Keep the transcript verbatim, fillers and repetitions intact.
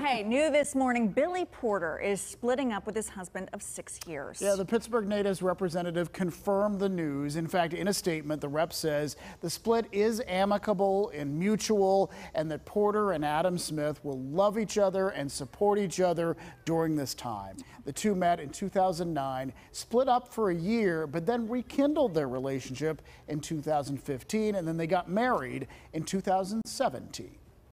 Hey, new this morning, Billy Porter is splitting up with his husband of six years. Yeah, the Pittsburgh native's representative confirmed the news. In fact, in a statement, the rep says the split is amicable and mutual, and that Porter and Adam Smith will love each other and support each other during this time. The two met in two thousand nine, split up for a year, but then rekindled their relationship in two thousand fifteen, and then they got married in two thousand seventeen.